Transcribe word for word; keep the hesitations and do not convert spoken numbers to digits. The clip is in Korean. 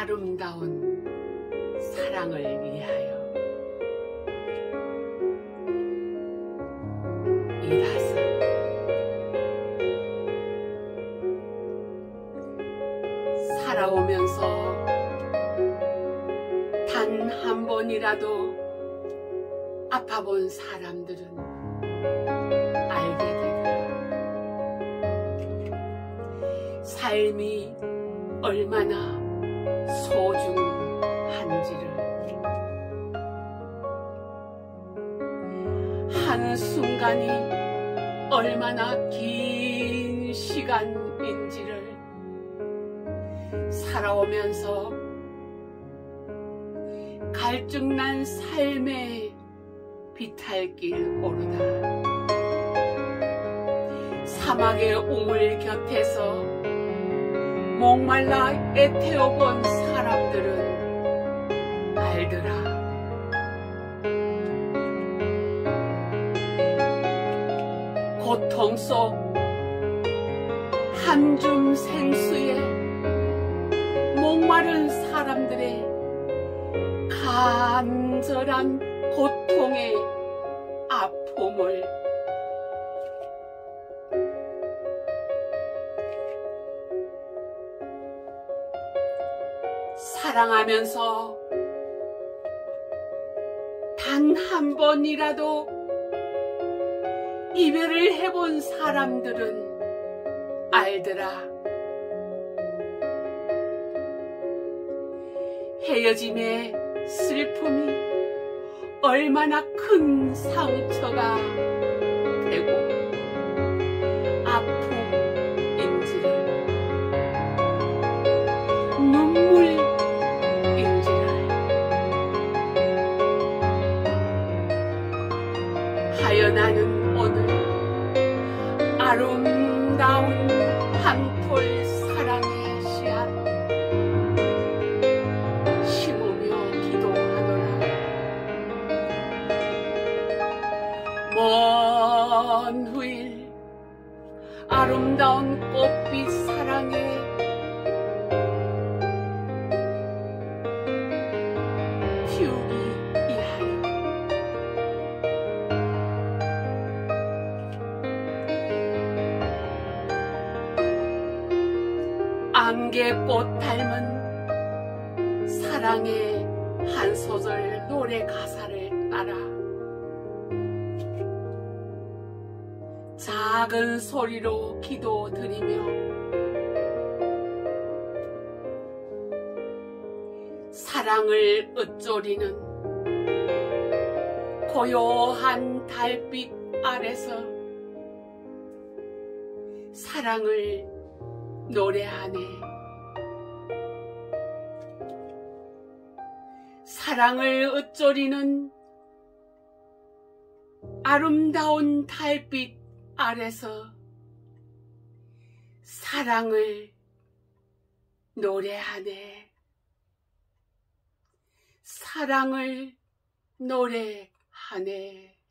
아름다운 사랑을 위하여. 이다섯. 살아오면서 단 한 번이라도 아파본 사람들은 알게 되더라. 삶이 얼마나 소중한지를. 한순간이 얼마나 긴 시간인지를 살아오면서 갈증난 삶의 비탈길 오르다 사막의 우물 곁에서 목말라 애태워본 사람들은 알더라. 고통 속 한 줌 생수에 목마른 사람들의 간절한 고통의 아픔을 사랑하면서 단 한 번이라도 이별을 해본 사람들은 알더라. 헤어짐의 슬픔이 얼마나 큰 상처가 되고 아픔인지를, 눈물인지를. 하여 나는 오늘 아름다운 한 톨 사랑의 씨앗 심으며 기도하노라. 먼 후일 아름다운 꽃빛 사랑에 피우기 위하여. 안개꽃 닮은 사랑의 한 소절 노래 가사를 따라 작은 소리로 기도드리며 사랑을 읊조리는 고요한 달빛 아래서 사랑을 노래하네. 사랑을 읊조리는 아름다운 달빛 아래서 사랑을 노래하네. 사랑을 노래하네.